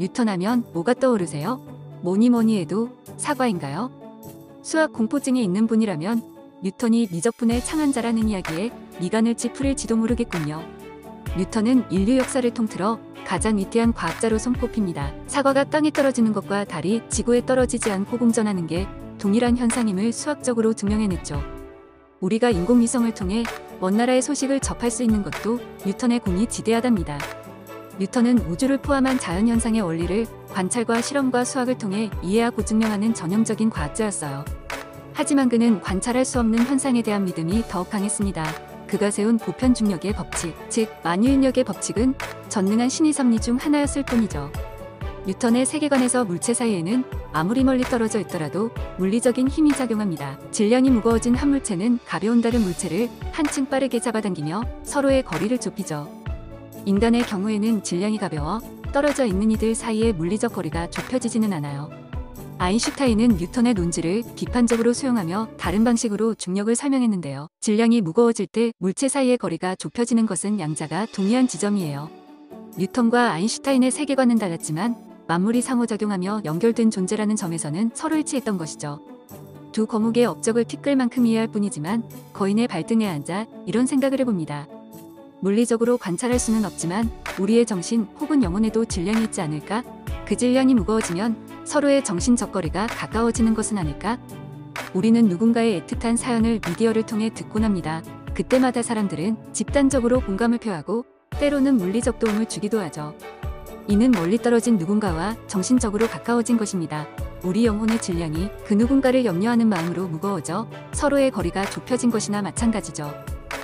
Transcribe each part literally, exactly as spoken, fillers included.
뉴턴 하면 뭐가 떠오르세요? 뭐니 뭐니 해도 사과인가요? 수학 공포증이 있는 분이라면 뉴턴이 미적분의 창안자라는 이야기에 미간을 찌푸릴지도 모르겠군요. 뉴턴은 인류 역사를 통틀어 가장 위대한 과학자로 손꼽힙니다. 사과가 땅에 떨어지는 것과 달이 지구에 떨어지지 않고 공전하는 게 동일한 현상임을 수학적으로 증명해냈죠. 우리가 인공위성을 통해 먼 나라의 소식을 접할 수 있는 것도 뉴턴의 공이 지대하답니다. 뉴턴은 우주를 포함한 자연현상의 원리를 관찰과 실험과 수학을 통해 이해하고 증명하는 전형적인 과학자였어요. 하지만 그는 관찰할 수 없는 현상에 대한 믿음이 더욱 강했습니다. 그가 세운 보편 중력의 법칙, 즉 만유인력의 법칙은 전능한 신의 섭리 중 하나였을 뿐이죠. 뉴턴의 세계관에서 물체 사이에는 아무리 멀리 떨어져 있더라도 물리적인 힘이 작용합니다. 질량이 무거워진 한 물체는 가벼운 다른 물체를 한층 빠르게 잡아당기며 서로의 거리를 좁히죠. 인간의 경우에는 질량이 가벼워 떨어져 있는 이들 사이의 물리적 거리가 좁혀지지는 않아요. 아인슈타인은 뉴턴의 논지를 비판적으로 수용하며 다른 방식으로 중력을 설명했는데요. 질량이 무거워질 때 물체 사이의 거리가 좁혀지는 것은 양자가 동의한 지점이에요. 뉴턴과 아인슈타인의 세계관은 달랐지만 만물이 상호작용하며 연결된 존재라는 점에서는 서로 일치했던 것이죠. 두 거목의 업적을 티끌 만큼 이해할 뿐이지만 거인의 발등에 앉아 이런 생각을 해봅니다. 물리적으로 관찰할 수는 없지만 우리의 정신 혹은 영혼에도 질량이 있지 않을까? 그 질량이 무거워지면 서로의 정신적 거리가 가까워지는 것은 아닐까? 우리는 누군가의 애틋한 사연을 미디어를 통해 듣곤 합니다. 그때마다 사람들은 집단적으로 공감을 표하고 때로는 물리적 도움을 주기도 하죠. 이는 멀리 떨어진 누군가와 정신적으로 가까워진 것입니다. 우리 영혼의 질량이 그 누군가를 염려하는 마음으로 무거워져 서로의 거리가 좁혀진 것이나 마찬가지죠.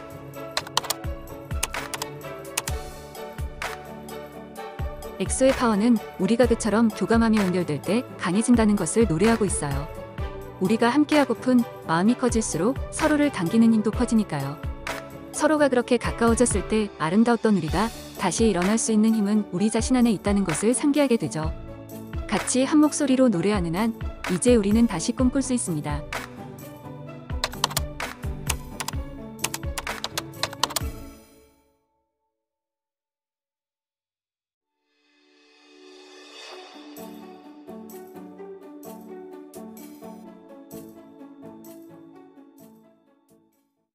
엑소의 파워는 우리가 그처럼 교감하며 연결될 때 강해진다는 것을 노래하고 있어요. 우리가 함께하고픈 마음이 커질수록 서로를 당기는 힘도 커지니까요. 서로가 그렇게 가까워졌을 때 아름다웠던 우리가 다시 일어날 수 있는 힘은 우리 자신 안에 있다는 것을 상기하게 되죠. 같이 한 목소리로 노래하는 한 이제 우리는 다시 꿈꿀 수 있습니다.